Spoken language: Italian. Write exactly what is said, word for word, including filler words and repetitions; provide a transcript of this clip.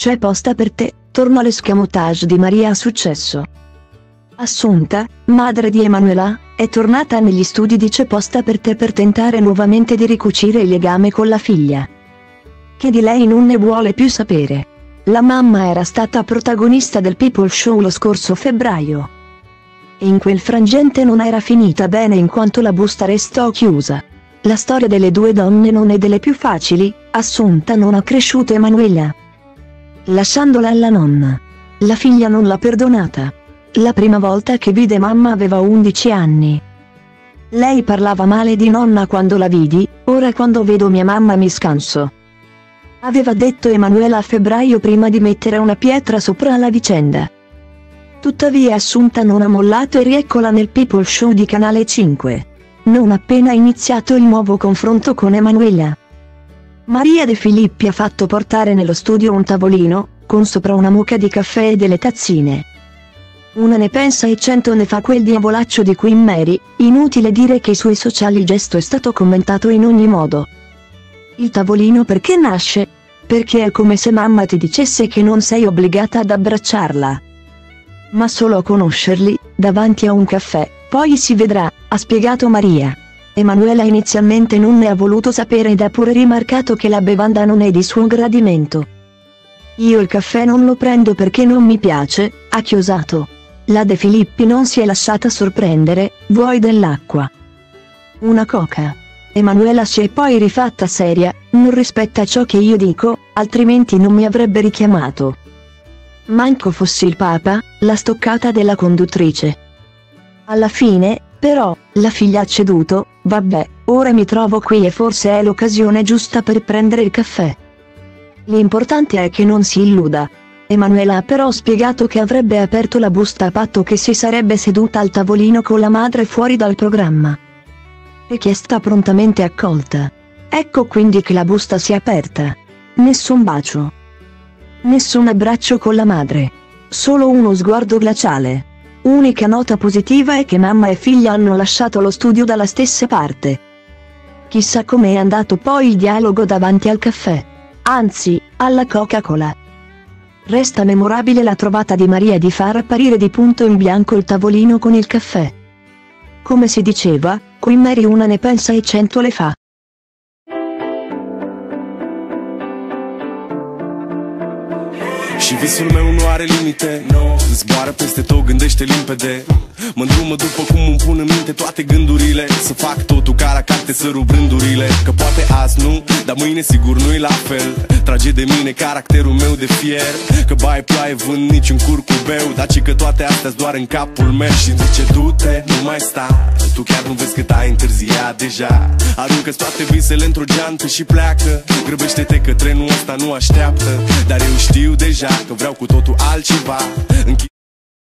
C'è posta per te, torno all'escamotage di Maria a successo. Assunta, madre di Emanuela, è tornata negli studi di C'è posta per te per tentare nuovamente di ricucire il legame con la figlia, che di lei non ne vuole più sapere. La mamma era stata protagonista del People Show lo scorso febbraio. E in quel frangente non era finita bene in quanto la busta restò chiusa. La storia delle due donne non è delle più facili. Assunta non ha cresciuto Emanuela, lasciandola alla nonna. La figlia non l'ha perdonata. La prima volta che vide mamma aveva undici anni. Lei parlava male di nonna quando la vidi, ora quando vedo mia mamma mi scanso. Aveva detto Emanuela a febbraio prima di mettere una pietra sopra la vicenda. Tuttavia Assunta non ha mollato e rieccola nel People Show di Canale cinque. Non appena iniziato il nuovo confronto con Emanuela, Maria De Filippi ha fatto portare nello studio un tavolino, con sopra una mucca di caffè e delle tazzine. Una ne pensa e cento ne fa quel diavolaccio di Queen Mary. Inutile dire che sui social il gesto è stato commentato in ogni modo. Il tavolino perché nasce? Perché è come se mamma ti dicesse che non sei obbligata ad abbracciarla, ma solo a conoscerli, davanti a un caffè, poi si vedrà, ha spiegato Maria. Emanuela inizialmente non ne ha voluto sapere ed ha pure rimarcato che la bevanda non è di suo gradimento. Io il caffè non lo prendo perché non mi piace, ha chiosato. La De Filippi non si è lasciata sorprendere, vuoi dell'acqua? Una coca? Emanuela si è poi rifatta seria, non rispetta ciò che io dico, altrimenti non mi avrebbe richiamato. Manco fossi il Papa, la stoccata della conduttrice. Alla fine, però, la figlia ha ceduto, vabbè, ora mi trovo qui e forse è l'occasione giusta per prendere il caffè. L'importante è che non si illuda. Emanuela ha però spiegato che avrebbe aperto la busta a patto che si sarebbe seduta al tavolino con la madre fuori dal programma. Richiesta prontamente accolta. Ecco quindi che la busta si è aperta. Nessun bacio. Nessun abbraccio con la madre. Solo uno sguardo glaciale. Unica nota positiva è che mamma e figlia hanno lasciato lo studio dalla stessa parte. Chissà com'è andato poi il dialogo davanti al caffè. Anzi, alla Coca-Cola. Resta memorabile la trovata di Maria di far apparire di punto in bianco il tavolino con il caffè. Come si diceva, Queen Mary una ne pensa e cento le fa. Și visul meu nu are limite, no. Zboară peste tot, gândește limpede. Mă îndrumă după cum îmi pun în minte toate gândurile. Să fac totul ca la carte, să rup rândurile. Că poate azi nu, dar mâine sigur nu-i la fel. Trage de mine caracterul meu de fier. Că baie ploaie vând niciun curcubeu, dar ci că toate astea-s doar în capul meu. Și-mi zice du-te, nu mai sta. Tu chiar nu vezi cât ai întârziat deja. Aruncă-ți toate visele într-o geantă și pleacă. Grăbește-te că trenul ăsta nu așteaptă. Dar eu știu deja că vreau cu totul altceva.